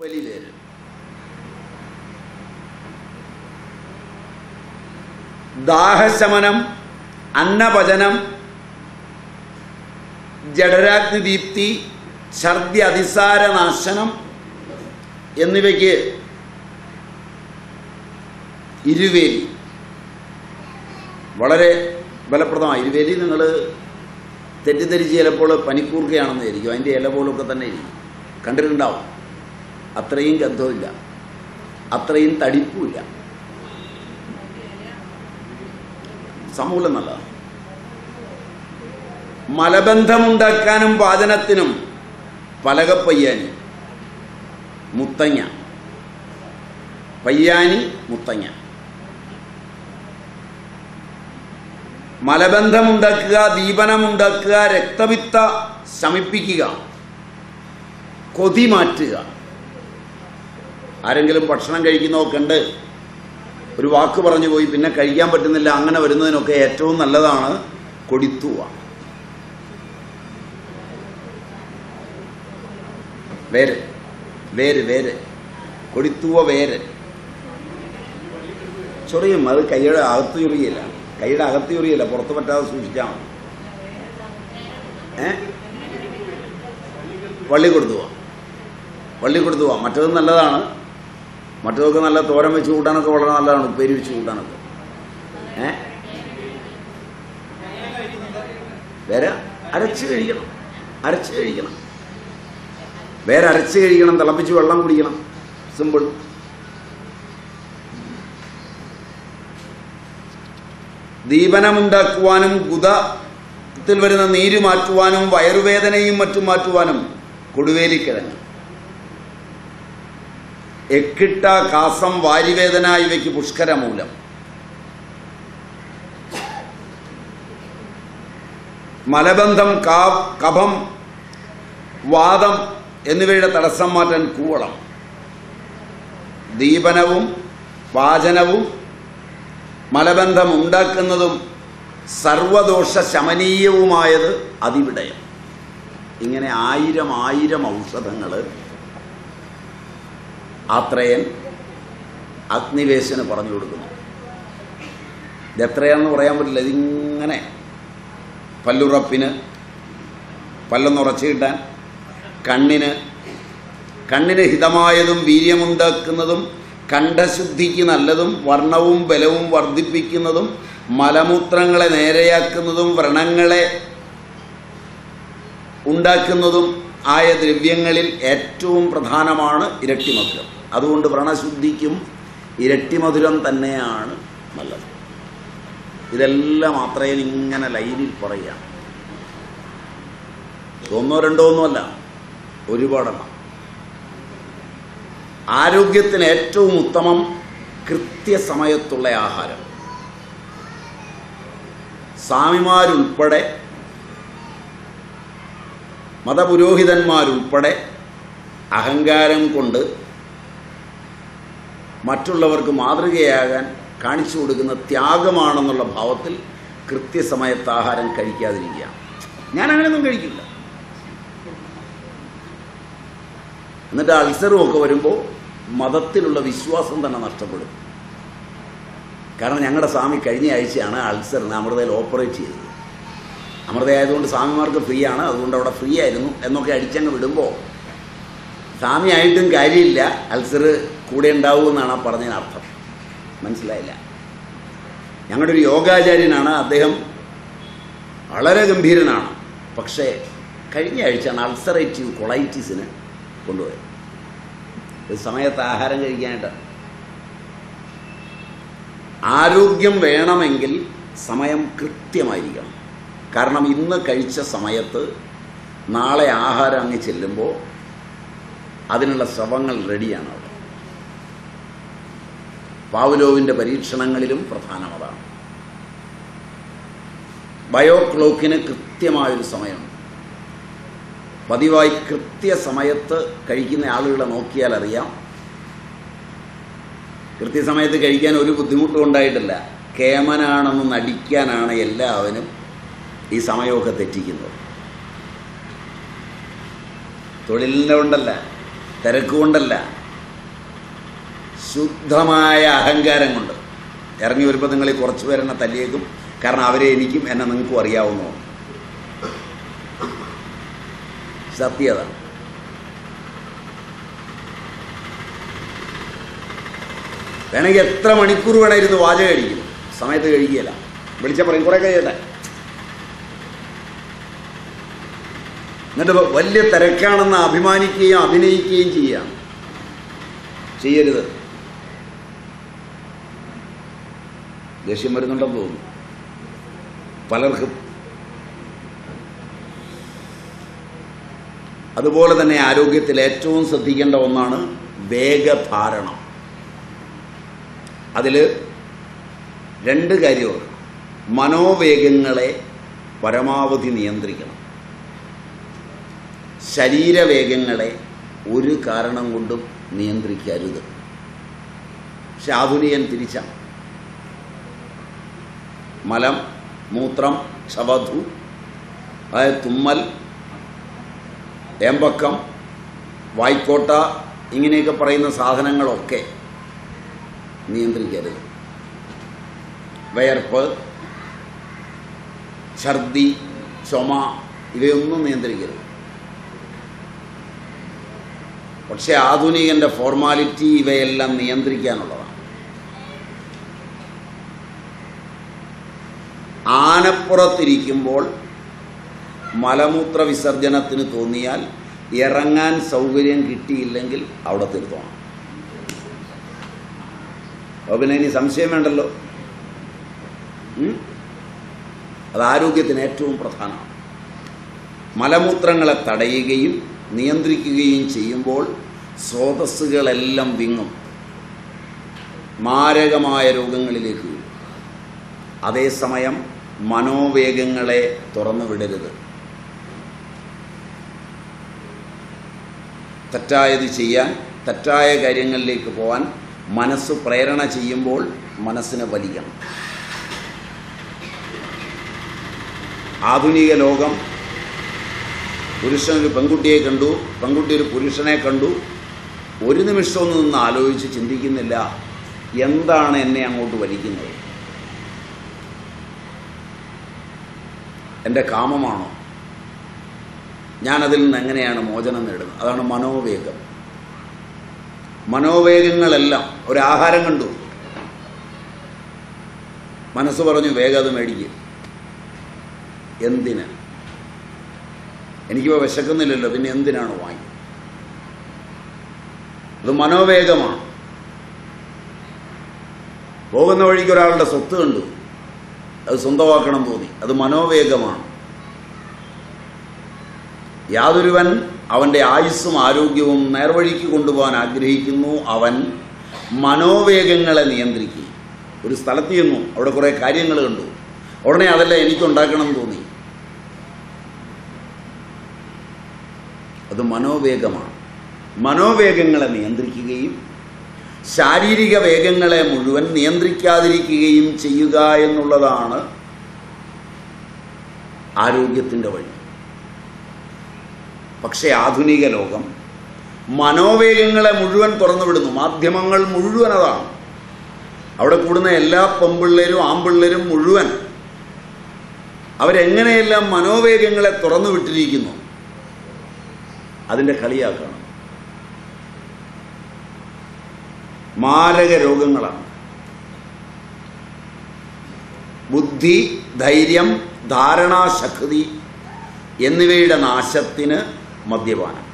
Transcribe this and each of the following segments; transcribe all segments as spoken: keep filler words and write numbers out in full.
വലിവേര്. ദാഹശമനം, അന്നപചനം, ജഠരാഗ്നിദീപ്തി, ഛർദ്ദി അതിസാരനാശനം എന്നിവയ്ക്ക് ഇരുവേലി വളരെ ഫലപ്രദമാണ്. ഇരുവേലി നിങ്ങൾ തെറ്റിദ്ധരിച്ച് ചിലപ്പോൾ പനിക്കൂർക്കയാണെന്ന് ആയിരിക്കും, അതിൻ്റെ ഇല പോലൊക്കെ തന്നെ ഇരിക്കും, കണ്ടിട്ടുണ്ടാവും. അത്രയും ഗന്ധമില്ല, അത്രയും തടിപ്പുമില്ല, സമൂലം നല്ലതാണ്. മലബന്ധമുണ്ടാക്കാനും പാചനത്തിനും പലകപ്പയ്യാനി, മുത്തങ്ങ, പയ്യാനി, മുത്തങ്ങ. മലബന്ധമുണ്ടാക്കുക, ദീപനമുണ്ടാക്കുക, രക്തപിത്ത ശമിപ്പിക്കുക, കൊതി മാറ്റുക. ആരെങ്കിലും ഭക്ഷണം കഴിക്കുന്നതൊക്കെ ഉണ്ട്, ഒരു വാക്ക് പറഞ്ഞു പോയി പിന്നെ കഴിക്കാൻ പറ്റുന്നില്ല, അങ്ങനെ വരുന്നതിനൊക്കെ ഏറ്റവും നല്ലതാണ് കൊടിത്തൂവ. വേര് വേര് വേര് കൊടിത്തൂവ വേര് ചൊറിയും. അത് കൈയുടെ അകത്ത് ചൊറിയില്ല, കൈയുടെ അകത്ത് ചൊറിയില്ല, പുറത്ത് പറ്റാതെ സൂക്ഷിച്ചാൽ മതി. ഏ വള്ളി കൊടുത്തുവാ, വള്ളി കൊടുത്തുവാ. മറ്റതും നല്ലതാണ്, മറ്റതൊക്കെ നല്ല തോരൻ വെച്ച് കൂട്ടാനൊക്കെ വളരെ നല്ലതാണ്, ഉപ്പേരി വെച്ച് കൂട്ടാനൊക്കെ. ഏ വേറെ അരച്ച് കഴിക്കണം, അരച്ച് കഴിക്കണം, വേറെ അരച്ച് കഴിക്കണം, തിളപ്പിച്ച് വെള്ളം കുടിക്കണം, സിമ്പിൾ. ദീപനമുണ്ടാക്കുവാനും ഗുദത്തിൽ വരുന്ന നീര് മാറ്റുവാനും വയറുവേദനയും മറ്റും മാറ്റുവാനും കൊടുവേലിക്കിഴങ്ങ്. എക്കിട്ട, കാസം, വാരിവേദന ഇവയ്ക്ക് പുഷ്കരമൂലം. മലബന്ധം, കഫം, വാദം എന്നിവയുടെ തടസ്സം മാറ്റാൻ കൂവളം. ദീപനവും പാചനവും മലബന്ധം ഉണ്ടാക്കുന്നതും സർവദോഷ ശമനീയവുമായത് അതിവിടയം. ഇങ്ങനെ ആയിരം ആയിരം ഔഷധങ്ങൾ ആത്രേയൻ അഗ്നിവേശന് പറഞ്ഞു കൊടുക്കുന്നു. ഇതെത്രയാണെന്ന് പറയാൻ പറ്റില്ല. ഇതിങ്ങനെ പല്ലുറപ്പിന്, പല്ലൊന്നുറച്ച് കിട്ടാൻ, കണ്ണിന് കണ്ണിന് ഹിതമായതും വീര്യമുണ്ടാക്കുന്നതും കണ്ഠശുദ്ധിക്ക് നല്ലതും വർണ്ണവും ബലവും വർദ്ധിപ്പിക്കുന്നതും മലമൂത്രങ്ങളെ നേരെയാക്കുന്നതും വ്രണങ്ങളെ ഉണ്ടാക്കുന്നതും ആയ ദ്രവ്യങ്ങളിൽ ഏറ്റവും പ്രധാനമാണ് ഇരട്ടിമധുരം. അതുകൊണ്ട് വ്രണശുദ്ധിക്കും ഇരട്ടിമധുരം തന്നെയാണ് നല്ലത്. ഇതെല്ലാം അത്രയും ഇങ്ങനെ ലൈനിൽ പറയുക. ഒന്നോ രണ്ടോ ഒന്നുമല്ല, ഒരുപാടെണ്ണം. ആരോഗ്യത്തിന് ഏറ്റവും ഉത്തമം കൃത്യസമയത്തുള്ള ആഹാരം. സ്വാമിമാരുൾപ്പെടെ മതപുരോഹിതന്മാരുൾപ്പെടെ അഹങ്കാരം കൊണ്ട് മറ്റുള്ളവർക്ക് മാതൃകയാകാൻ കാണിച്ചു കൊടുക്കുന്ന ത്യാഗമാണെന്നുള്ള ഭാവത്തിൽ കൃത്യസമയത്ത് ആഹാരം കഴിക്കാതിരിക്കുക. ഞാൻ അങ്ങനെയൊന്നും കഴിക്കില്ല. എന്നിട്ട് അൾസറും ഒക്കെ വരുമ്പോൾ മതത്തിലുള്ള വിശ്വാസം തന്നെ നഷ്ടപ്പെടും. കാരണം ഞങ്ങളുടെ സ്വാമി കഴിഞ്ഞ ആഴ്ചയാണ് അൾസറിന് അമൃതയിൽ ഓപ്പറേറ്റ് ചെയ്തത്. അമൃതയായതുകൊണ്ട് സ്വാമിമാർക്ക് ഫ്രീ ആണ്, അതുകൊണ്ട് അവിടെ ഫ്രീ ആയിരുന്നു എന്നൊക്കെ അടിച്ചങ്ങ് വിടുമ്പോൾ സ്വാമി ആയിട്ടും കാര്യമില്ല, അൾസർ കൂടെ ഉണ്ടാവുമെന്നാണ് ആ പറഞ്ഞതിനർത്ഥം. മനസ്സിലായില്ല. ഞങ്ങളുടെ ഒരു യോഗാചാര്യനാണ്, അദ്ദേഹം വളരെ ഗംഭീരനാണ്. പക്ഷേ കഴിഞ്ഞ ആഴ്ചയാണ് അൾസറേറ്റീവ് കൊളൈറ്റിസിന് കൊണ്ടുപോയത്. ഒരു സമയത്ത് ആഹാരം കഴിക്കാനായിട്ട്. ആരോഗ്യം വേണമെങ്കിൽ സമയം കൃത്യമായിരിക്കണം. കാരണം ഇന്ന് കഴിച്ച സമയത്ത് നാളെ ആഹാരം അങ്ങ് ചെല്ലുമ്പോൾ അതിനുള്ള ശ്രവങ്ങൾ റെഡിയാണ് അവിടെ. പാവ്ലോവിൻ്റെ പരീക്ഷണങ്ങളിലും പ്രധാനം അതാണ്. ബയോ ക്ലോക്കിന് കൃത്യമായൊരു സമയമുണ്ട്. പതിവായി കൃത്യസമയത്ത് കഴിക്കുന്ന ആളുകളെ നോക്കിയാൽ അറിയാം. കൃത്യസമയത്ത് കഴിക്കാൻ ഒരു ബുദ്ധിമുട്ടും ഉണ്ടായിട്ടില്ല. കേമനാണെന്ന് നടിക്കാനാണ് എല്ലാവരും ഈ സമയമൊക്കെ തെറ്റിക്കുന്നത്. തൊഴിലിൻ്റെ കൊണ്ടല്ല, തിരക്കുകൊണ്ടല്ല, ശുദ്ധമായ അഹങ്കാരം കൊണ്ട്. ഇറങ്ങി വരുമ്പോൾ നിങ്ങൾ ഈ കുറച്ച് പേരെന്നെ തല്ലിയേക്കും. കാരണം അവരെ എനിക്കും എന്നെ നിങ്ങൾക്കും അറിയാവുന്നതാണ്. സത്യത. വേണമെങ്കിൽ എത്ര മണിക്കൂർ വേണമായിരുന്നു വാചകം കഴിക്കുന്നു, സമയത്ത് കഴിക്കുകയില്ല. വിളിച്ച പറയും കുറേ കഴിയട്ടെ. എന്നിട്ട് വലിയ തിരക്കാണെന്ന് അഭിമാനിക്കുകയും അഭിനയിക്കുകയും ചെയ്യാം. ചെയ്യരുത്. ദേഷ്യം വരുന്നുണ്ടെന്ന് തോന്നുന്നു പലർക്കും. അതുപോലെ തന്നെ ആരോഗ്യത്തിൽ ഏറ്റവും ശ്രദ്ധിക്കേണ്ട ഒന്നാണ് വേഗധാരണം. അതിൽ രണ്ട് കാര്യമുണ്ട്. മനോവേഗങ്ങളെ പരമാവധി നിയന്ത്രിക്കണം. ശരീരവേഗങ്ങളെ ഒരു കാരണം കൊണ്ടും നിയന്ത്രിക്കരുത്. പക്ഷെ ആധുനികൻ തിരിച്ചാണ്. മലം, മൂത്രം, ക്ഷവധു, അതായത് തുമ്മൽ, ഏമ്പക്കം, വായ്ക്കോട്ട, ഇങ്ങനെയൊക്കെ പറയുന്ന സാധനങ്ങളൊക്കെ നിയന്ത്രിക്കരുത്. വയർപ്പ്, ഛർദി, ചുമ, ഇവയൊന്നും നിയന്ത്രിക്കരുത്. പക്ഷെ ആധുനികൻ്റെ ഫോർമാലിറ്റി ഇവയെല്ലാം നിയന്ത്രിക്കാനുള്ളതാണ്. ആനപ്പുറത്തിരിക്കുമ്പോൾ മലമൂത്ര വിസർജനത്തിന് തോന്നിയാൽ ഇറങ്ങാൻ സൗകര്യം കിട്ടിയില്ലെങ്കിൽ അവിടെ തീർത്തോണം. അപ്പോൾ പിന്നെ ഇനി സംശയം വേണ്ടല്ലോ. അത് ആരോഗ്യത്തിന് ഏറ്റവും പ്രധാനമാണ്. മലമൂത്രങ്ങളെ തടയുകയും നിയന്ത്രിക്കുകയും ചെയ്യുമ്പോൾ സ്രോതസ്സുകളെല്ലാം വിങ്ങും, മാരകമായ രോഗങ്ങളിലേക്ക് വീഴും. അതേസമയം മനോവേഗങ്ങളെ തുറന്നു വിടരുത്. തെറ്റായത് ചെയ്യാൻ, തെറ്റായ കാര്യങ്ങളിലേക്ക് പോകാൻ മനസ്സ് പ്രേരണ ചെയ്യുമ്പോൾ മനസ്സിനെ വലിക്കണം. ആധുനിക ലോകം പുരുഷനൊരു പെൺകുട്ടിയെ കണ്ടു, പെൺകുട്ടി ഒരു പുരുഷനെ കണ്ടു, ഒരു നിമിഷമൊന്നും നിന്ന് ആലോചിച്ച് ചിന്തിക്കുന്നില്ല എന്താണ് എന്നെ അങ്ങോട്ട് വലിക്കുന്നത്. എൻ്റെ കാമമാണോ? ഞാനതിൽ നിന്ന് എങ്ങനെയാണ് മോചനം നേടുന്നത്? അതാണ് മനോവേഗം. മനോവേഗങ്ങളെല്ലാം ഒരാഹാരം കണ്ടു, മനസ്സ് പറഞ്ഞു വേഗം അത് മേടിക്കും. എന്തിന്? എനിക്കിപ്പോൾ വിശക്കുന്നില്ലല്ലോ, പിന്നെ എന്തിനാണ് വാങ്ങി? അത് മനോവേഗമാണ്. പോകുന്ന വഴിക്ക് ഒരാളുടെ സ്വത്ത് കണ്ടു, അത് സ്വന്തമാക്കണം തോന്നി, അത് മനോവേഗമാണ്. യാതൊരുവൻ അവൻ്റെ ആയുസ്സും ആരോഗ്യവും നേർവഴിക്ക് കൊണ്ടുപോകാൻ ആഗ്രഹിക്കുന്നു, അവൻ മനോവേഗങ്ങളെ നിയന്ത്രിക്കുക. ഒരു സ്ഥലത്ത് ചെന്നു, അവിടെ കുറേ കാര്യങ്ങൾ കണ്ടു, ഉടനെ അതെല്ലാം എനിക്കുണ്ടാക്കണം എന്ന് തോന്നി, അത് മനോവേഗമാണ്. മനോവേഗങ്ങളെ നിയന്ത്രിക്കുകയും ശാരീരിക വേഗങ്ങളെ മുഴുവൻ നിയന്ത്രിക്കാതിരിക്കുകയും ചെയ്യുക എന്നുള്ളതാണ് ആരോഗ്യത്തിൻ്റെ വഴി. പക്ഷേ ആധുനിക ലോകം മനോവേഗങ്ങളെ മുഴുവൻ തുറന്നുവിടുന്നു. മാധ്യമങ്ങൾ മുഴുവൻ അതാണ്. അവിടെ കൂടുന്ന എല്ലാ പെമ്പിള്ളേരും ആമ്പിള്ളേരും മുഴുവൻ അവരെങ്ങനെയെല്ലാം മനോവേഗങ്ങളെ തുറന്നു വിട്ടിരിക്കുന്നു, അതിൻ്റെ കളിയാക്കണം. മാരക രോഗങ്ങളാണ്. ബുദ്ധി, ധൈര്യം, ധാരണാശക്തി എന്നിവയുടെ നാശത്തിന് മദ്യപാനം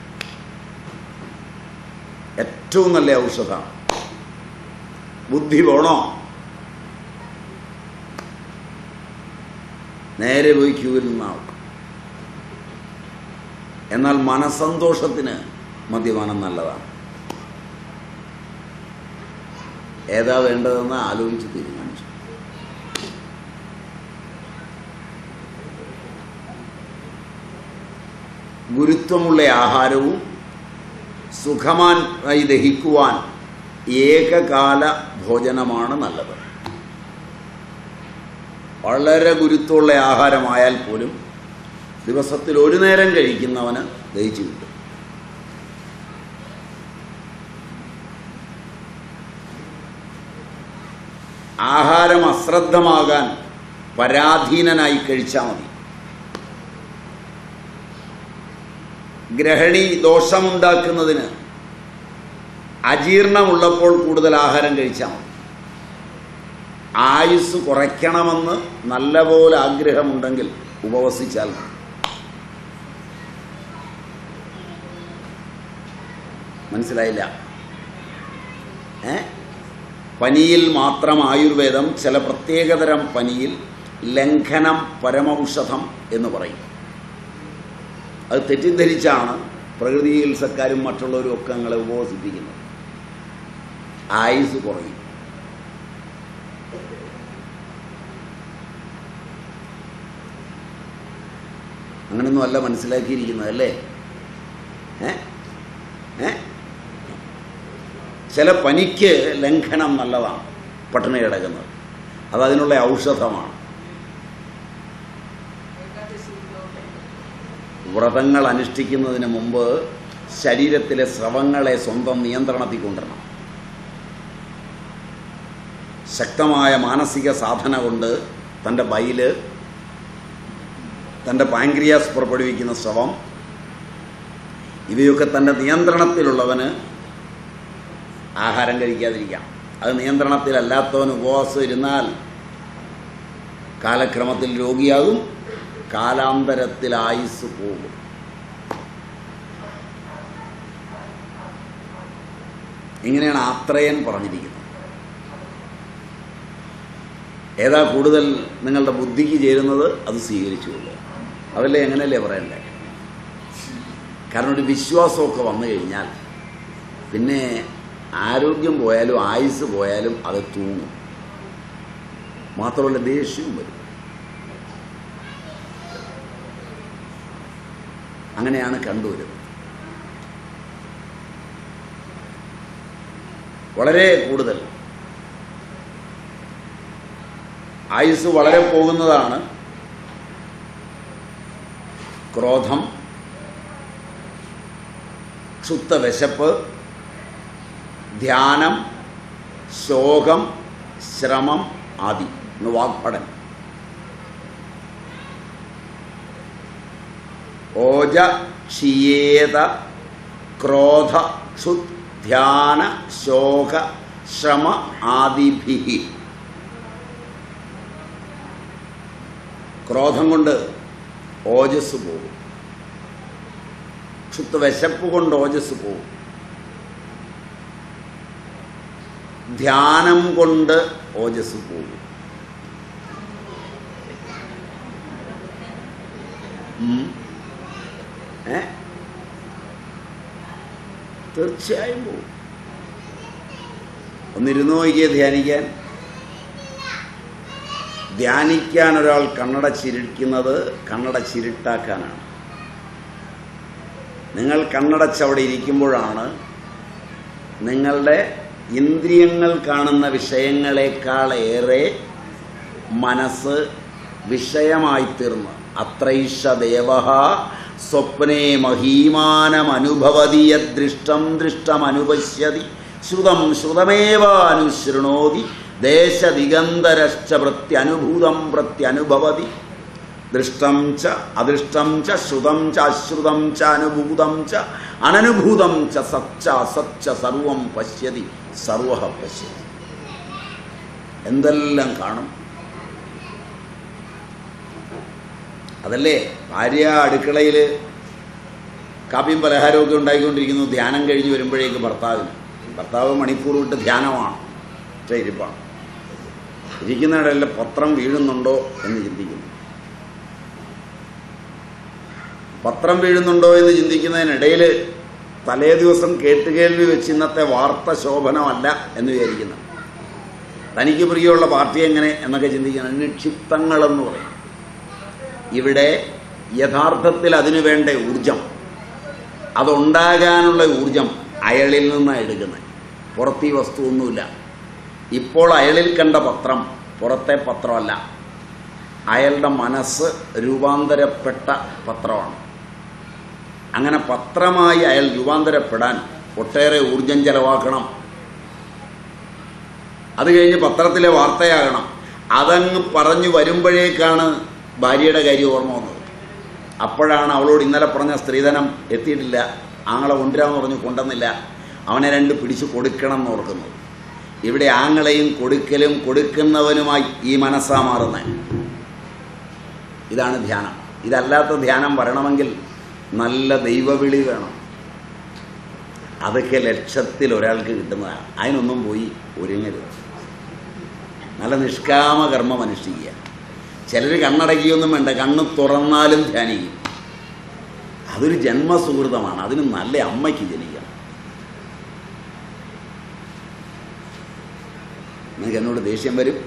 ഏറ്റവും നല്ല ഔഷധമാണ്. ബുദ്ധി വേണോ? നേരെ പോയി ക്യൂവിൽ നിന്നാവും. എന്നാൽ മനസ്സന്തോഷത്തിന് മദ്യപാനം നല്ലതാണ്. ഏതാ വേണ്ടതെന്ന് ആലോചിച്ച് തീരുമാനിച്ചു. ഗുരുത്വമുള്ള ആഹാരവും സുഖമായി ദഹിക്കുവാൻ ഏകകാല ഭോജനമാണ് നല്ലത്. വളരെ ഗുരുത്വമുള്ള ആഹാരമായാൽ പോലും ദിവസത്തിൽ ഒരു നേരം കഴിക്കുന്നവന് ദഹിച്ചു കിട്ടും. ആഹാരം അശ്രദ്ധമാകാൻ പരാധീനനായി കഴിച്ചാൽ മതി. ഗ്രഹണി ദോഷമുണ്ടാക്കുന്നതിന് അജീർണമുള്ളപ്പോൾ കൂടുതൽ ആഹാരം കഴിച്ചാൽ മതി. ആയുസ് കുറയ്ക്കണമെന്ന് നല്ലപോലെ ആഗ്രഹമുണ്ടെങ്കിൽ ഉപവസിച്ചാൽ മതി. മനസ്സിലായില്ല? ഏ പനിയിൽ മാത്രം ആയുർവേദം ചില പ്രത്യേകതരം പനിയിൽ ലംഘനം പരമൌഷധം എന്ന് പറയും. അത് തെറ്റിദ്ധരിച്ചാണ് പ്രകൃതി ചികിത്സക്കാരും മറ്റുള്ളവരും ഒക്കെ ഞങ്ങളെ ഉപവസിപ്പിക്കുന്നത്. ആയുസ് കുറയും. അങ്ങനെയൊന്നും അല്ല മനസ്സിലാക്കിയിരിക്കുന്നത് അല്ലേ? ഏ ഏ ചില പനിക്ക് ലംഘനം നല്ലതാണ്, പട്ടിണി കിടക്കുന്നത്. അതതിനുള്ള ഔഷധമാണ്. വ്രതങ്ങൾ അനുഷ്ഠിക്കുന്നതിന് മുമ്പ് ശരീരത്തിലെ സ്രവങ്ങളെ സ്വന്തം നിയന്ത്രണത്തിൽ കൊണ്ടുവരണം. ശക്തമായ മാനസിക സാധന കൊണ്ട് തൻ്റെ ബൈല്, തൻ്റെ പാൻക്രിയാസ് പുറപ്പെടുവിക്കുന്ന സ്രവം, ഇവയൊക്കെ തൻ്റെ നിയന്ത്രണത്തിലുള്ളവന് ആഹാരം കഴിക്കാതിരിക്കാം. അത് നിയന്ത്രണത്തിലല്ലാത്തവന് ഉപവാസം ഇരുന്നാൽ കാലക്രമത്തിൽ രോഗിയാകും, കാലാന്തരത്തിൽ ആയുസ് പോകും. ഇങ്ങനെയാണ് ആത്രേയൻ പറഞ്ഞിരിക്കുന്നത്. ഏതാ കൂടുതൽ നിങ്ങളുടെ ബുദ്ധിക്ക് ചേരുന്നത് അത് സ്വീകരിച്ചുകൊള്ളുക. അതല്ലേ എങ്ങനെയല്ലേ പറയണ്ടേ? കാരണം ഒരു വിശ്വാസമൊക്കെ വന്നു കഴിഞ്ഞാൽ പിന്നെ ആരോഗ്യം പോയാലും ആയുസ് പോയാലും അത് തൂങ്ങും. മാത്രമല്ല ദേഷ്യവും വരും. അങ്ങനെയാണ് കണ്ടുവരുന്നത്. വളരെ കൂടുതൽ ആയുസ് വളരെ പോകുന്നതാണ് ക്രോധം, ക്ഷുത്ത വിശപ്പ്, ധ്യാനം, ശോകം, ശ്രമം ആദി വാഗ്ഭടൻ. ഓജ ക്ഷിയേത ക്രോധ ക്ഷുത് ധ്യാന ശോക ശ്രമ ആദിഭിഹി. ക്രോധം കൊണ്ട് ഓജസ് പോകും, ക്ഷുത്ത് വിശപ്പ് കൊണ്ട് ഓജസ് പോകും, ധ്യാനം കൊണ്ട് ഓജസ് പോകും, ഏ തീർച്ചയായും പോകും. ഒന്നിരുന്ന് നോക്കിയേ ധ്യാനിക്കാൻ. ധ്യാനിക്കാൻ ഒരാൾ കണ്ണടച്ചിരിക്കുന്നത് കണ്ണടച്ചിരുട്ടാക്കാനാണ്. നിങ്ങൾ കണ്ണടച്ചവിടെ ഇരിക്കുമ്പോഴാണ് നിങ്ങളുടെ ഇന്ദ്രിയങ്ങൾ കാണുന്ന വിഷയങ്ങളെക്കാളേറെ മനസ്സ് വിഷയമായി തീർന്ന് അത്രൈഷ ദേവഃ സ്വപ്നേ മഹീമാനമനുഭവതി യദൃഷ്ടം ദൃഷ്ടമനുപശ്യതി ശ്രുതം ശ്രുതമേവ അനുശൃണോതി ദേശദിഗന്തരശ്ച പ്രത്യനുഭൂതം പ്രത്യനുഭവതി. ദൃഷ്ടം ച അദൃഷ്ടം ച ശ്രുതം ച അശ്രുതം ച അനുഭൂതം ച അനനുഭൂതം ച സച്ച അസച്ച സർവം പശ്യതി സർവഃ പശ്യതി. എന്തെല്ലാം കാണും. അതല്ലേ ഭാര്യ അടുക്കളയിൽ കാപ്പിയും പലഹാരമൊക്കെ ഉണ്ടായിക്കൊണ്ടിരിക്കുന്നു. ധ്യാനം കഴിഞ്ഞ് വരുമ്പോഴേക്ക് ഭർത്താവിന് ഭർത്താവ് മണിക്കൂർ വിട്ട് ധ്യാനമാണ്, പക്ഷേ ഇരിപ്പാണ്. ഇരിക്കുന്നിടയിൽ പത്രം വീഴുന്നുണ്ടോ എന്ന് ചിന്തിക്കുന്നു. പത്രം വീഴുന്നുണ്ടോ എന്ന് ചിന്തിക്കുന്നതിനിടയിൽ തലേ ദിവസം കേട്ടുകേൾവി വെച്ച് ഇന്നത്തെ വാർത്ത ശോഭനമല്ല എന്ന് വിചാരിക്കുന്നു. തനിക്ക് പ്രിയമുള്ള പാർട്ടി എങ്ങനെ എന്നൊക്കെ ചിന്തിക്കണം. നിക്ഷിപ്തങ്ങളെന്ന് പറയും. ഇവിടെ യഥാർത്ഥത്തിൽ അതിനു വേണ്ട ഊർജം, അതുണ്ടാകാനുള്ള ഊർജം അയാളിൽ നിന്നാണ് എടുക്കുന്നത്. പുറത്ത് ഈ വസ്തുവൊന്നുമില്ല. ഇപ്പോൾ അയാളിൽ കണ്ട പത്രം പുറത്തെ പത്രമല്ല, അയാളുടെ മനസ്സ് രൂപാന്തരപ്പെട്ട പത്രമാണ്. അങ്ങനെ പത്രമായി അയാൾ രൂപാന്തരപ്പെടാൻ ഒട്ടേറെ ഊർജം ചെലവാക്കണം. അത് കഴിഞ്ഞ് പത്രത്തിലെ വാർത്തയാകണം. അതങ്ങ് പറഞ്ഞു വരുമ്പോഴേക്കാണ് ഭാര്യയുടെ കാര്യം ഓർമ്മ വന്നത്. അപ്പോഴാണ് അവളോട് ഇന്നലെ പറഞ്ഞ സ്ത്രീധനം എത്തിയിട്ടില്ല, ആങ്ങളെ കൊണ്ടുവരാമെന്ന് പറഞ്ഞു, കൊണ്ടുവന്നില്ല, അവനെ രണ്ട് പിടിച്ചു കൊടുക്കണം എന്ന് ഓർക്കുന്നത്. ഇവിടെ ആങ്ങളെയും കൊടുക്കലും കൊടുക്കുന്നവനുമായി ഈ മനസ്സാ മാറുന്നത്. ഇതാണ് ധ്യാനം. ഇതല്ലാത്ത ധ്യാനം വരണമെങ്കിൽ നല്ല ദൈവവിളി വേണം. അതൊക്കെ ലക്ഷത്തിൽ ഒരാൾക്ക് കിട്ടുന്നതാണ്. അതിനൊന്നും പോയി ഒരുങ്ങരുത്. നല്ല നിഷ്കാമ കർമ്മം അനുഷ്ഠിക്കുക. ചിലർ കണ്ണടക്കിയൊന്നും വേണ്ട, കണ്ണ് തുറന്നാലും ധ്യാനിക്കും. അതൊരു ജന്മസുഹൃതമാണ്. അതിന് നല്ല അമ്മയ്ക്ക് ജനിക്കണം. നിങ്ങൾക്ക് എന്നോട് ദേഷ്യം വരും.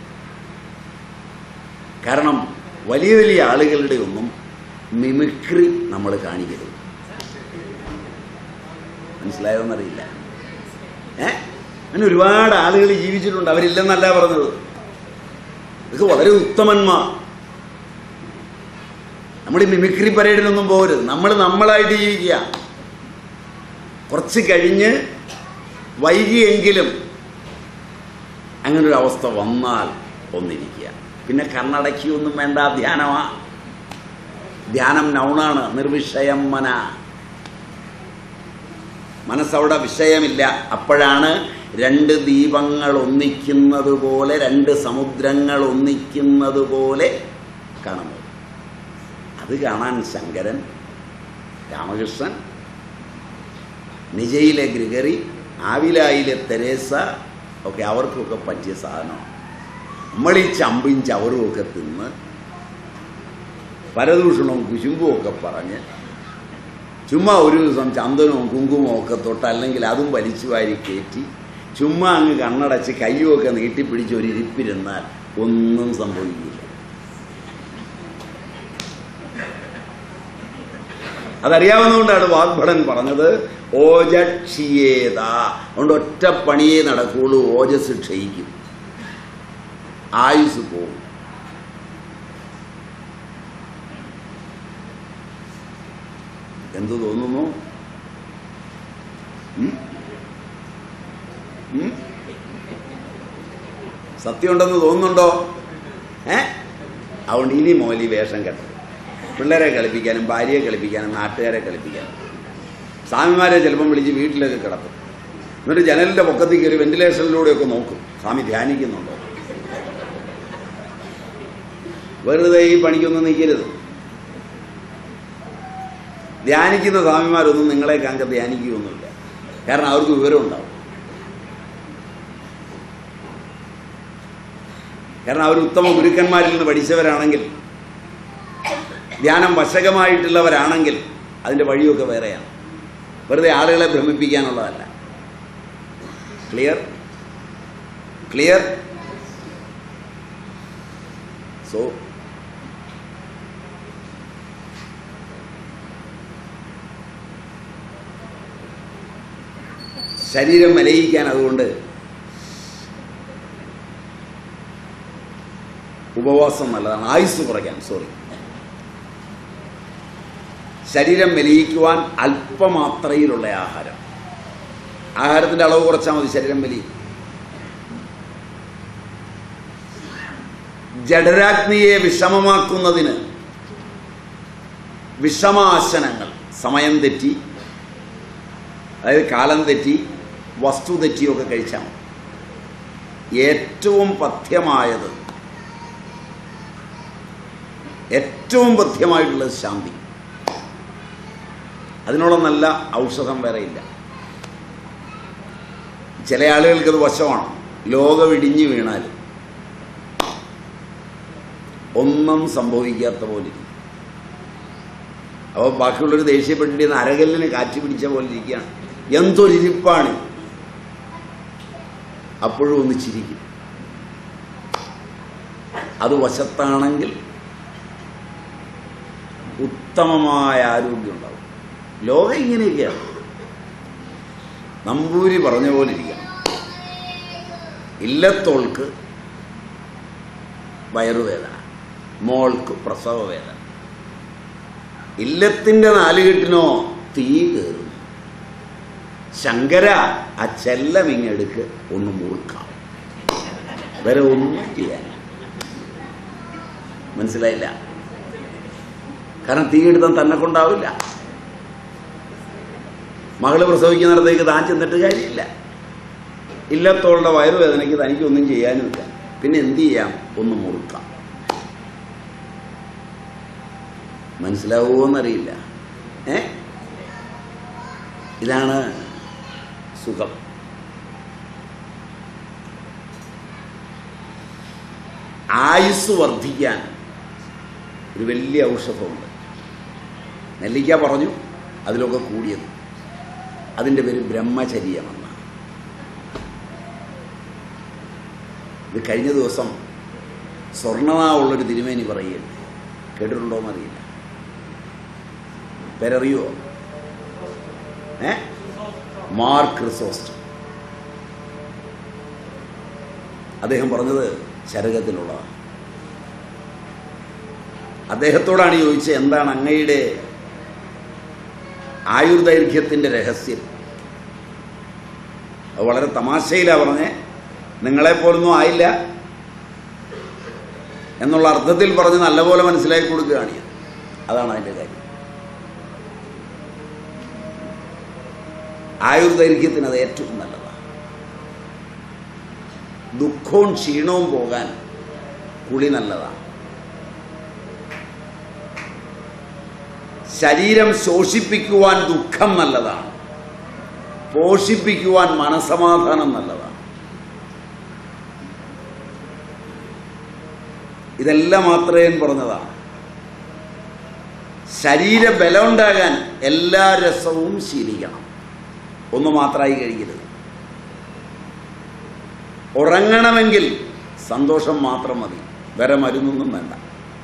കാരണം വലിയ വലിയ ആളുകളുടെ ഒന്നും മിമിക്രി നമ്മൾ കാണിക്കരുത്. മനസ്സിലായോന്നറിയില്ല. ഏ അങ്ങനെ ഒരുപാട് ആളുകൾ ജീവിച്ചിട്ടുണ്ട്, അവരില്ലെന്നല്ല പറഞ്ഞത്. ഇതൊക്കെ വളരെ ഉത്തമന്മാർ. നമ്മൾ ഈ മിമിക്രി പരേഡിനൊന്നും പോകരുത്. നമ്മൾ നമ്മളായിട്ട് ജീവിക്കുക. കുറച്ച് കഴിഞ്ഞ് വൈകിയെങ്കിലും അങ്ങനൊരു അവസ്ഥ വന്നാൽ ഒന്നിരിക്കുക. പിന്നെ കണ്ണടക്കിയൊന്നും വേണ്ട. ധ്യാനമാ. ധ്യാനം നൗണാണ്. നിർവിഷയം മന. മനസ്സവിടെ വിഷയമില്ല. അപ്പോഴാണ് രണ്ട് ദീപങ്ങൾ ഒന്നിക്കുന്നത് പോലെ, രണ്ട് സമുദ്രങ്ങൾ ഒന്നിക്കുന്നത് പോലെ കാണുന്നത്. അത് കാണാൻ ശങ്കരൻ, രാമകൃഷ്ണൻ, നിജയിലെ ഗ്രിഗറി, ആവിലായിലെ തെരേസ ഒക്കെ അവർക്കൊക്കെ പറ്റിയ സാധനമാണ്. നമ്മൾ ഈ ചമ്പും ചവറും ഒക്കെ തിന്ന് പരദൂഷണവും കുശുമ്പും ഒക്കെ പറഞ്ഞ് ചുമ്മാ ഒരു ദിവസം ചന്ദനവും കുങ്കുമവും ഒക്കെ തൊട്ട്, അല്ലെങ്കിൽ അതും വലിച്ചു വാരി കയറ്റി ചുമ്മാ അങ്ങ് കണ്ണടച്ച് കയ്യുമൊക്കെ നീട്ടിപ്പിടിച്ച് ഒരു ഇരിപ്പിരുന്നാൽ ഒന്നും സംഭവിക്കില്ല. അതറിയാവുന്നതുകൊണ്ടാണ് വാഗ്ഭടൻ പറഞ്ഞത് ഓജക്ഷിയേത. അതുകൊണ്ട് ഒറ്റ പണിയേ നടക്കുള്ളൂ. ഓജസ് ക്ഷയിക്കും, ആയുസ് പോകും. എന്തു തോന്നുന്നു? സത്യമുണ്ടെന്ന് തോന്നുന്നുണ്ടോ? ഏ അതുകൊണ്ട് ഇനി മോലി വേഷം കെട്ടു. പിള്ളേരെ കളിപ്പിക്കാനും ഭാര്യയെ കളിപ്പിക്കാനും നാട്ടുകാരെ കളിപ്പിക്കാനും. സ്വാമിമാരെ ചിലപ്പം വിളിച്ച് വീട്ടിലൊക്കെ കിടക്കും. എന്നിട്ട് ജനലിൻ്റെ പൊക്കത്തിൽ കയറി വെന്റിലേഷനിലൂടെയൊക്കെ നോക്കും സ്വാമി ധ്യാനിക്കുന്നുണ്ടോ. വെറുതെ ഈ പണിക്കൊന്നും നിൽക്കരുത്. ധ്യാനിക്കുന്ന സ്വാമിമാരൊന്നും നിങ്ങളെ കാങ്ക ധ്യാനിക്കുകയൊന്നുമില്ല. കാരണം അവർക്ക് വിവരമുണ്ടാവും. കാരണം അവർ ഉത്തമ ഗുരുക്കന്മാരിൽ നിന്ന് പഠിച്ചവരാണെങ്കിൽ, ധ്യാനം വശകമായിട്ടുള്ളവരാണെങ്കിൽ അതിൻ്റെ വഴിയൊക്കെ വേറെയാണ്. വെറുതെ ആളുകളെ ഭ്രമിപ്പിക്കാനുള്ളതല്ല. ക്ലിയർ ക്ലിയർ സോ ശരീരം മലയിക്കാൻ അതുകൊണ്ട് ഉപവാസം നല്ലതാണ്. ആയുസ് കുറയ്ക്കാൻ സോറി ശരീരം മെലിയിക്കുവാൻ അല്പമാത്രയിലുള്ള ആഹാരം. ആഹാരത്തിൻ്റെ അളവ് കുറച്ചാൽ മതി, ശരീരം മെലിയും. ജഡരാഗ്നിയെ വിഷമമാക്കുന്നതിന് വിഷമാസനങ്ങൾ, സമയം തെറ്റി, അതായത് കാലം തെറ്റി, വസ്തു തെറ്റിയൊക്കെ കഴിച്ചാൽ മതി. ഏറ്റവും പഥ്യമായത്, ഏറ്റവും പഥ്യമായിട്ടുള്ളത് ശാന്തി. അതിനുള്ള നല്ല ഔഷധം വേറെയില്ല. ചില ആളുകൾക്കത് വശമാണ്. ലോകം ഇടിഞ്ഞു വീണാൽ ഒന്നും സംഭവിക്കാത്ത പോലെ ഇരിക്കും. അപ്പോൾ ബാക്കിയുള്ളൊരു ദേഷ്യപ്പെട്ടിരുന്ന അരകല്ലിന് കാറ്റ് പിടിച്ച പോലെ ഇരിക്കുകയാണ്. എന്തൊരിപ്പാണ്. അപ്പോഴും ഒന്ന് ചിരിക്കും. അത് വശത്താണെങ്കിൽ ഉത്തമമായ ആരോഗ്യം ഉണ്ടാവും. ലോകം ഇങ്ങനെയൊക്കെയാണ്. നമ്പൂരി പറഞ്ഞ പോലെ ഇരിക്കണം. ഇല്ലത്തോൾക്ക് വയറുവേദന, മോൾക്ക് പ്രസവ വേദന. ഇല്ലത്തിൻ്റെ നാലുകെട്ടിനോ തീ കയറും. ശങ്കര ആ ചെല്ലമിങ്ങെടുക്ക് ഒന്ന് മുറുക്കാം. വേറെ ഒന്നും ചെയ്യാൻ. മനസ്സിലായില്ല? കാരണം തീപിടുത്തം തന്നെ കൊണ്ടാവില്ല. മകള് പ്രസവിക്കുന്നിടത്തേക്ക് താൻ ചെന്നിട്ട് കാര്യമില്ല. ഇല്ലത്തോളുടെ വയറുവേദനയ്ക്ക് തനിക്കൊന്നും ചെയ്യാനുമില്ല. പിന്നെ എന്ത് ചെയ്യാം? ഒന്ന് മുറുക്കാം. മനസ്സിലാവുമോന്നറിയില്ല. ഏ ഇതാണ് സുഖം. ആയുസ് വർദ്ധിക്കാൻ ഒരു വലിയ ഔഷധമുണ്ട്. നെല്ലിക്ക പറഞ്ഞു, അതിലൊക്കെ കൂടിയത്. അതിൻ്റെ പേര് ബ്രഹ്മചര്യമെന്നാണ്. ഇത് കഴിഞ്ഞ ദിവസം സ്വർണ്ണനാവുള്ളൊരു തിരുമേനി പറയുകയാണ്. കേട്ടിട്ടുണ്ടോയെന്നറിയില്ല. പേരറിയുമോ? ഏ മാർ ക്രിസോസ്റ്റം. അദ്ദേഹം പറഞ്ഞത് ചരകത്തിലുള്ളതാണ്. അദ്ദേഹത്തോടാണ് ചോദിച്ചത്, എന്താണ് അങ്ങയുടെ ആയുർദൈർഘ്യത്തിൻ്റെ രഹസ്യം? അത് വളരെ തമാശയിലാണ് പറഞ്ഞേ. നിങ്ങളെപ്പോലൊന്നും ആയില്ല എന്നുള്ള അർത്ഥത്തിൽ പറഞ്ഞ് നല്ലപോലെ മനസ്സിലാക്കി കൊടുക്കുകയാണ്. അതാണ് അതിൻ്റെ കാര്യം. ആയുർദൈർഘ്യത്തിന് അത് ഏറ്റവും നല്ലതാണ്. ദുഃഖവും ക്ഷീണവും പോകാൻ കുളി നല്ലതാണ്. ശരീരം ശോഷിപ്പിക്കുവാൻ ദുഃഖം നല്ലതാണ്. പോഷിപ്പിക്കുവാൻ മനസമാധാനം നല്ലതാണ്. ഇതെല്ലാം മാത്രമേ പറഞ്ഞതാണ്. ശരീരബലം ഉണ്ടാകാൻ എല്ലാ രസവും ശീലിക്കണം. ഒന്ന് മാത്രമായി കഴിക്കരുത്. ഉറങ്ങണമെങ്കിൽ സന്തോഷം മാത്രം മതി, വേറെ മരുന്നൊന്നും വേണ്ട.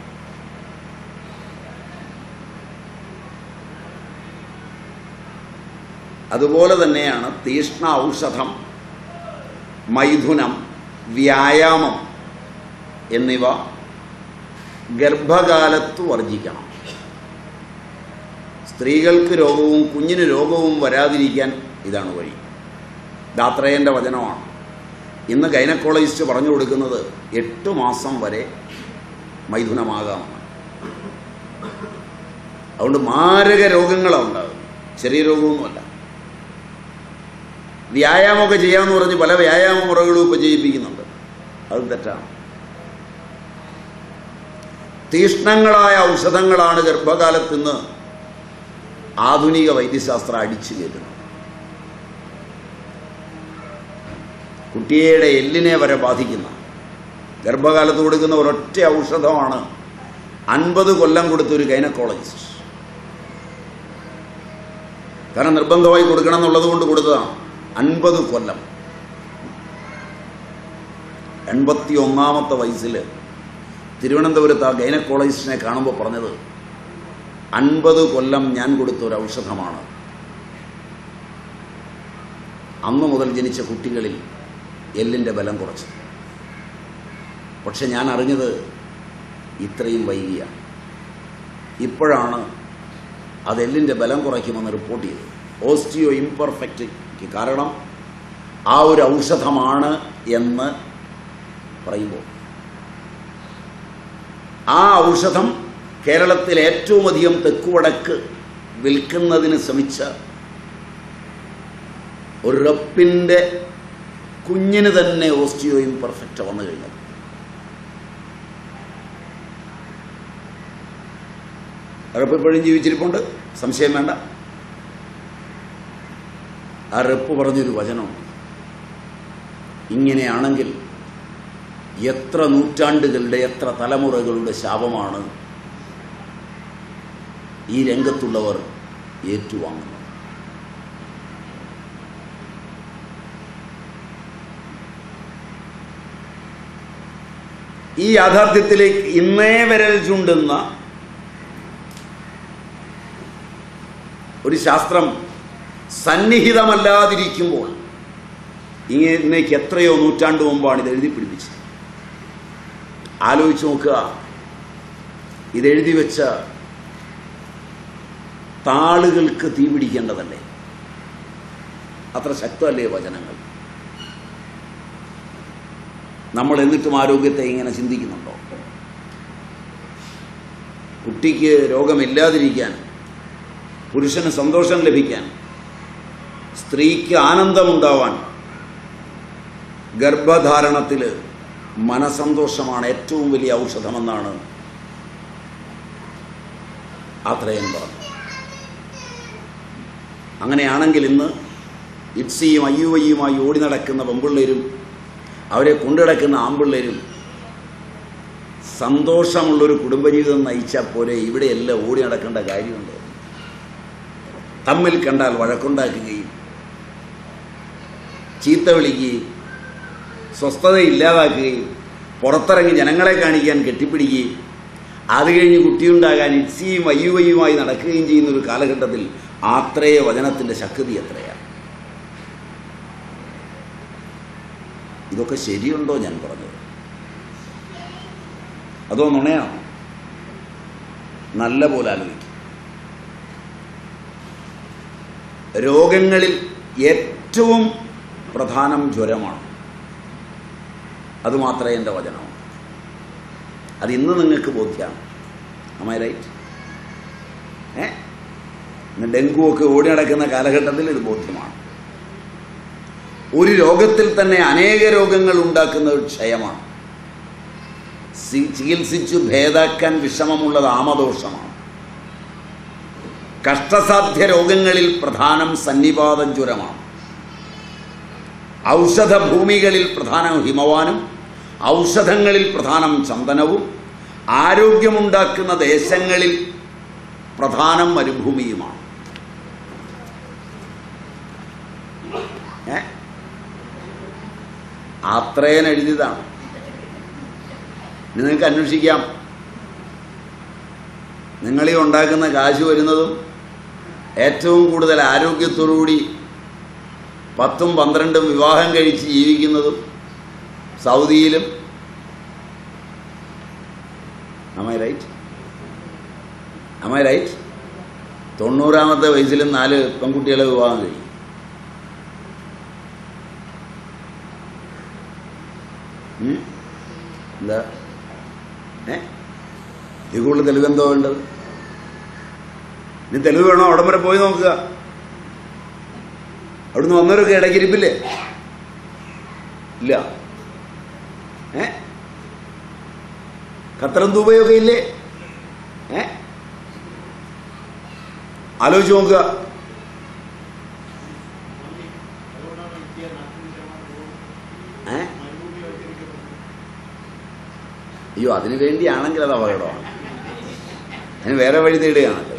അതുപോലെ തന്നെയാണ് തീഷ്ണ ഔഷധം, മൈഥുനം, വ്യായാമം എന്നിവ ഗർഭകാലത്ത് വർജിക്കണം. സ്ത്രീകൾക്ക് രോഗവും കുഞ്ഞിന് രോഗവും വരാതിരിക്കാൻ ഇതാണ് വഴി. ദാത്രേയൻ്റെ വചനമാണ്. ഇന്ന് ഗൈനക്കോളജിസ്റ്റ് പറഞ്ഞു കൊടുക്കുന്നത് എട്ട് മാസം വരെ മൈഥുനമാകാമെന്ന്. അതുകൊണ്ട് മാരക രോഗങ്ങളാണ് ഉണ്ടാകും, ചെറിയ രോഗമൊന്നുമല്ല. വ്യായാമമൊക്കെ ചെയ്യാമെന്ന് പറഞ്ഞ് പല വ്യായാമ മുറകളും ഇപ്പോൾ ചെയ്യിപ്പിക്കുന്നുണ്ട്. അത് തെറ്റാണ്. തീഷ്ണങ്ങളായ ഔഷധങ്ങളാണ് ഗർഭകാലത്ത് നിന്ന് ആധുനിക വൈദ്യശാസ്ത്രം അടിച്ചു കയറ്റുന്നത്. കുട്ടിയുടെ എല്ലിനെ വരെ ബാധിക്കുന്ന ഗർഭകാലത്ത് കൊടുക്കുന്ന ഒരൊറ്റ ഔഷധമാണ് അൻപത് കൊല്ലം കൊടുത്തൊരു ഗൈനക്കോളജിസ്റ്റ്. കാരണം നിർബന്ധമായി കൊടുക്കണം എന്നുള്ളത് കൊണ്ട് കൊടുത്തതാണ്. അൻപത് കൊല്ലം. എൺപത്തി ഒന്നാമത്തെ വയസ്സിൽ തിരുവനന്തപുരത്ത് ആ ഗൈനക്കോളജിസ്റ്റിനെ കാണുമ്പോൾ പറഞ്ഞത്, അൻപത് കൊല്ലം ഞാൻ കൊടുത്ത ഒരു ഔഷധമാണ്. അന്നു മുതൽ ജനിച്ച കുട്ടികളിൽ എല്ലിൻ്റെ ബലം കുറച്ചു. പക്ഷെ ഞാൻ അറിഞ്ഞത് ഇത്രയും വൈകിയാണ്. ഇപ്പോഴാണ് അത് എല്ലിൻ്റെ ബലം കുറയ്ക്കുമെന്ന് റിപ്പോർട്ട് ചെയ്തത്. ഓസ്റ്റിയോ ഇംപെർഫെക്റ്റ് കാരണം ആ ഒരു ഔഷധമാണ് എന്ന് പറയുമ്പോൾ, ആ ഔഷധം കേരളത്തിൽ ഏറ്റവും അധികം തെക്കുവടക്ക് വിൽക്കുന്നതിന് ശ്രമിച്ച ഒരു റപ്പിൻ്റെ കുഞ്ഞിന് തന്നെ ഓസ്റ്റിയോ ഇംപെർഫെക്റ്റ് വന്നു കഴിഞ്ഞത്. റപ്പ് ഇപ്പോഴും ജീവിച്ചിരിപ്പുണ്ട്, സംശയം വേണ്ട. ആ റപ്പ് പറഞ്ഞൊരു വചനം, ഇങ്ങനെയാണെങ്കിൽ എത്ര നൂറ്റാണ്ടുകളുടെ എത്ര തലമുറകളുടെ ശാപമാണ് ഈ രംഗത്തുള്ളവർ ഏറ്റുവാങ്ങുന്നത്. ഈ യാഥാർത്ഥ്യത്തിലേക്ക് ഇന്നേ വിരൽ ചൂണ്ടുന്ന ഒരു ശാസ്ത്രം സന്നിഹിതമല്ലാതിരിക്കുമ്പോൾ, ഇങ്ങനേക്ക് എത്രയോ നൂറ്റാണ്ട് മുമ്പാണ് ഇത് എഴുതി പിടിപ്പിച്ചത്. ആലോചിച്ച് നോക്കുക, ഇതെഴുതി വെച്ച താളുകൾക്ക് തീ പിടിക്കേണ്ടതല്ലേ? അത്ര ശക്തമല്ലേ വചനങ്ങൾ? നമ്മൾ എന്നിട്ടും ആരോഗ്യത്തെ ഇങ്ങനെ ചിന്തിക്കുന്നുണ്ടോ? കുട്ടിക്ക് രോഗമില്ലാതിരിക്കാൻ, പുരുഷന് സന്തോഷം ലഭിക്കാൻ, സ്ത്രീക്ക് ആനന്ദമുണ്ടാവാൻ ഗർഭധാരണത്തിൽ മനസന്തോഷമാണ് ഏറ്റവും വലിയ ഔഷധമെന്നാണ് ആത്രേയൻ പറഞ്ഞു. അങ്ങനെയാണെങ്കിൽ ഇന്ന് ഇപ്സിയും അയ്യുവയ്യുമായി ഓടി നടക്കുന്ന പെമ്പിള്ളേരും അവരെ കൊണ്ടുനടക്കുന്ന ആമ്പിള്ളേരും സന്തോഷമുള്ളൊരു കുടുംബജീവിതം നയിച്ചാൽ പോലെ ഇവിടെയെല്ലാം ഓടി നടക്കേണ്ട കാര്യമുണ്ട്. തമ്മിൽ കണ്ടാൽ വഴക്കുണ്ടാക്കുകയും ചീത്ത വിളിക്കുകയും സ്വസ്ഥതയില്ലാതാക്കുകയും പുറത്തിറങ്ങി ജനങ്ങളെ കാണിക്കാൻ കെട്ടിപ്പിടിക്കുകയും അത് കഴിഞ്ഞ് കുട്ടിയുണ്ടാകാൻ ഇറ്റ്സിയും അയ്യുവയ്യുമായി നടക്കുകയും ചെയ്യുന്നൊരു കാലഘട്ടത്തിൽ ആത്രേയ വചനത്തിൻ്റെ ശക്തി എത്രയാണ്? ഇതൊക്കെ ശരിയുണ്ടോ ഞാൻ പറഞ്ഞത്? അതോ നുണയാണോ? നല്ല പോലെ ആലോചിക്കും. രോഗങ്ങളിൽ ഏറ്റവും പ്രധാനം ജ്വരമാണ്. അതുമാത്രമേ എൻ്റെ വചനമാണ്. അത് ഇന്ന് നിങ്ങൾക്ക് ബോധ്യമാണ്. am I right? ഏ ഇന്ന് ഡെങ്കുവൊക്കെ ഓടി നടക്കുന്ന കാലഘട്ടത്തിൽ ഇത് ബോധ്യമാണ്. ഒരു രോഗത്തിൽ തന്നെ അനേക രോഗങ്ങൾ ഉണ്ടാക്കുന്ന ഒരു ക്ഷയമാണ്. ചികിത്സിച്ചു ഭേദാക്കാൻ വിഷമമുള്ളത് ആമദോഷമാണ്. കഷ്ടസാധ്യ രോഗങ്ങളിൽ പ്രധാനം സന്നിപാത ജ്വരമാണ്. ഔഷധഭൂമികളിൽ പ്രധാനം ഹിമവാനും ഔഷധങ്ങളിൽ പ്രധാനം ചന്ദനവും ആരോഗ്യമുണ്ടാക്കുന്ന ദേശങ്ങളിൽ പ്രധാനം മരുഭൂമിയുമാണ്. ഏ ആത്രേയൻ എഴുതിയതാണ്. നിങ്ങൾക്ക് അന്വേഷിക്കാം. നിങ്ങളീ ഉണ്ടാക്കുന്ന കാശ് വരുന്നതും ഏറ്റവും കൂടുതൽ ആരോഗ്യത്തോടുകൂടി പത്തും പന്ത്രണ്ടും വിവാഹം കഴിച്ച് ജീവിക്കുന്നതും സൗദിയിലും. am I right? am I right? തൊണ്ണൂറാമത്തെ വയസ്സിലും നാല് പെൺകുട്ടികളെ വിവാഹം കഴിയും. എന്താ ഏ ഇത് കൂടുതൽ തെളിവെന്തോ വേണ്ടത്? ഇനി തെളിവ് വേണോ? അവിടം വരെ പോയി നോക്കുക. അവിടുന്ന് വന്നവരൊക്കെ ഇടയ്ക്കിരിപ്പില്ലേ? ഇല്ല. ഏ ഖത്തറും ദുബൈയൊക്കെ ഇല്ലേ? ഏ ആലോചിച്ച് നോക്കുക. ഏ അയ്യോ, അതിനു വേണ്ടിയാണെങ്കിൽ അത് അപകടമാണ്. അതിന് വേറെ വഴി തേടുകയാണല്ലോ.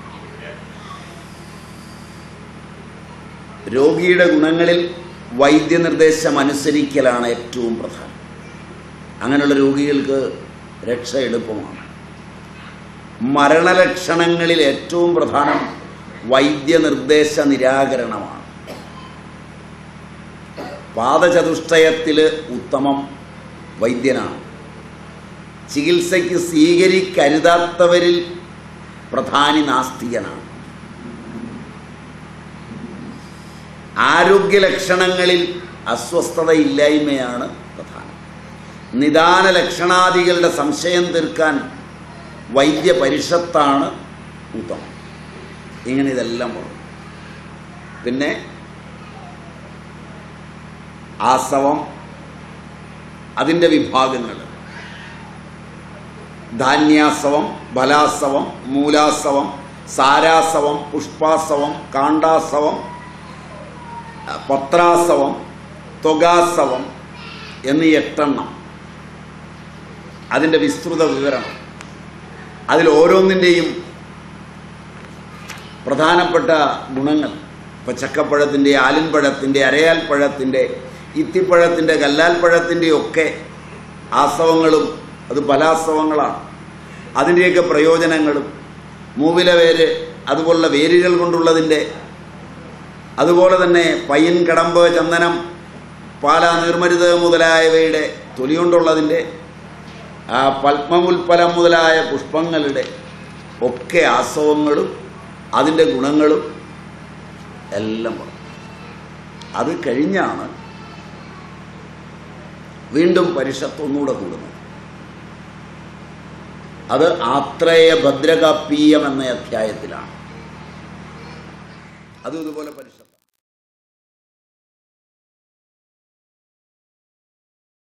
രോഗിയുടെ ഗുണങ്ങളിൽ വൈദ്യനിർദ്ദേശം അനുസരിക്കലാണ് ഏറ്റവും പ്രധാനം. അങ്ങനെയുള്ള രോഗികൾക്ക് രക്ഷ എളുപ്പമാണ്. മരണലക്ഷണങ്ങളിൽ ഏറ്റവും പ്രധാനം വൈദ്യനിർദ്ദേശ നിരാകരണമാണ്. പാദചതുഷ്ടയത്തിൽ ഉത്തമം വൈദ്യനാണ്. ചികിത്സയ്ക്ക് സ്വീകരിക്കരുതാത്തവരിൽ പ്രധാനി നാസ്തികനാണ്. ആരോഗ്യലക്ഷണങ്ങളിൽ അസ്വസ്ഥതയില്ലായ്മയാണ് പ്രധാനം. നിദാന ലക്ഷണാദികളുടെ സംശയം തീർക്കാൻ വൈദ്യപരിഷത്താണ് ഉത്തമം. ഇങ്ങനെ ഇതെല്ലാം പറഞ്ഞു. പിന്നെ ആസവം, അതിൻ്റെ വിഭാഗങ്ങൾ: ധാന്യാസവം, ബലാസവം, മൂലാസവം, സാരാസവം, പുഷ്പാസവം, കാണ്ടാസവം, പത്രാസവം, ത്വഗാസവം എന്നീ എട്ടെണ്ണം. അതിൻ്റെ വിസ്തൃത വിവരണം. അതിൽ ഓരോന്നിൻ്റെയും പ്രധാനപ്പെട്ട ഗുണങ്ങൾ. ഇപ്പം ചക്കപ്പഴത്തിൻ്റെ, ആലിൻപഴത്തിൻ്റെ, അരയാൽപ്പഴത്തിൻ്റെ, ഇത്തിപ്പഴത്തിൻ്റെ, കല്ലാൽപ്പഴത്തിൻ്റെ ഒക്കെ ആസവങ്ങളും അത് ബലാസവങ്ങളാണ്. അതിൻ്റെയൊക്കെ പ്രയോജനങ്ങളും, മൂവില വേര് അതുപോലുള്ള വേരുകൾ കൊണ്ടുള്ളതിൻ്റെ, അതുപോലെ തന്നെ പയ്യൻ, കടമ്പ്, ചന്ദനം, പാല, നീർമരുത് മുതലായവയുടെ തൊലി കൊണ്ടുള്ളതിൻ്റെ, പത്മമുൽപ്പലം മുതലായ പുഷ്പങ്ങളുടെ ഒക്കെ ആസവങ്ങളും അതിൻ്റെ ഗുണങ്ങളും എല്ലാം പറഞ്ഞു. അത് കഴിഞ്ഞാണ് വീണ്ടും പരിഷത്ത് ഒന്നുകൂടെ കൂടുന്നു. അത് ആത്രേയ ഭദ്രകാപ്പീയം എന്ന അധ്യായത്തിലാണ്. അതും ഇതുപോലെ പരിഷത്ത്